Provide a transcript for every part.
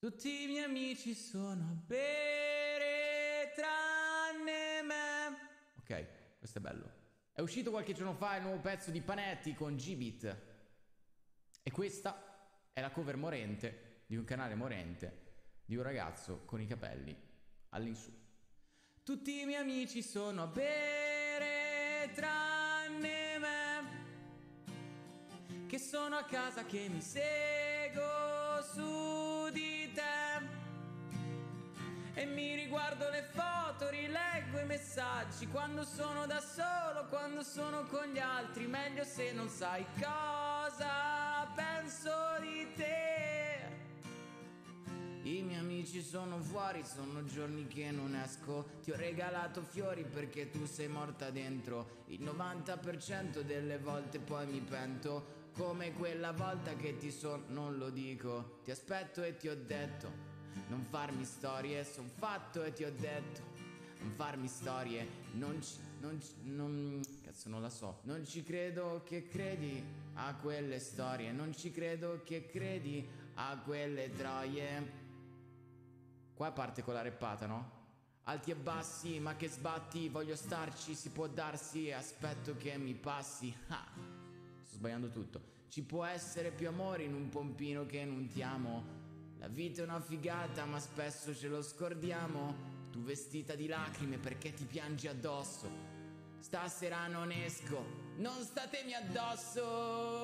Tutti i miei amici sono a bere tranne me. Ok, questo è bello. È uscito qualche giorno fa il nuovo pezzo di Panetti con G-Beat. E questa è la cover morente di un canale morente di un ragazzo con i capelli all'insù. Tutti i miei amici sono a bere tranne me, che sono a casa che mi seguo su di te e mi riguardo le foto, rileggo i messaggi quando sono da solo, quando sono con gli altri. Meglio se non sai cosa penso di te. I miei amici sono fuori, sono giorni che non esco. Ti ho regalato fiori perché tu sei morta dentro. Il 90% delle volte poi mi pento, come quella volta che non lo dico. Ti aspetto e ti ho detto non farmi storie, son fatto e ti ho detto non farmi storie. Cazzo, non la so. Non ci credo che credi a quelle storie, non ci credo che credi a quelle troie. Qua parte con la reppata, no? Alti e bassi, ma che sbatti, voglio starci, si può darsi, aspetto che mi passi. Ah, sto sbagliando tutto. Ci può essere più amore in un pompino che non ti amo. La vita è una figata, ma spesso ce lo scordiamo. Tu vestita di lacrime perché ti piangi addosso. Stasera non esco, non statemi addosso.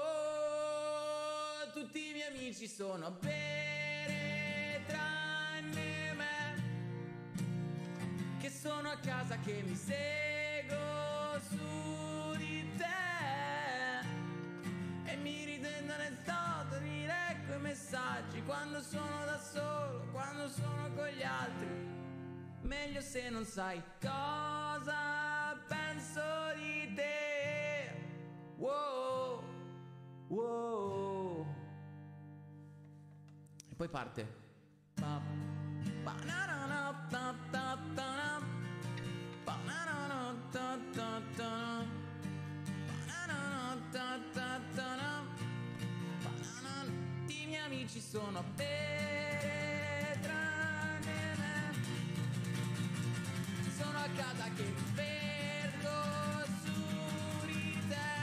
Tutti i miei amici sono a bere tranne me, che sono a casa che mi seguo su di te e mi ridendo nel toto, rileggo i messaggi quando sono da solo, quando sono con gli altri. Meglio se non sai cosa penso di te. Wow, wow. E poi parte. I miei amici sono a bere tranne me, sono a casa che mi perdo su di te.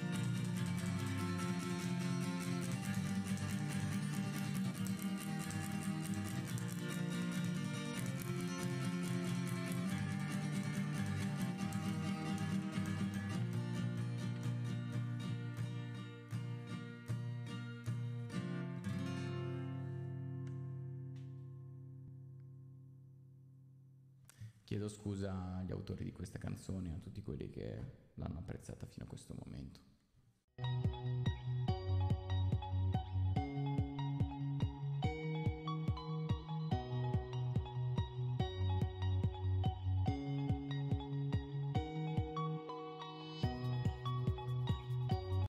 Chiedo scusa agli autori di questa canzone e a tutti quelli che l'hanno apprezzata fino a questo momento.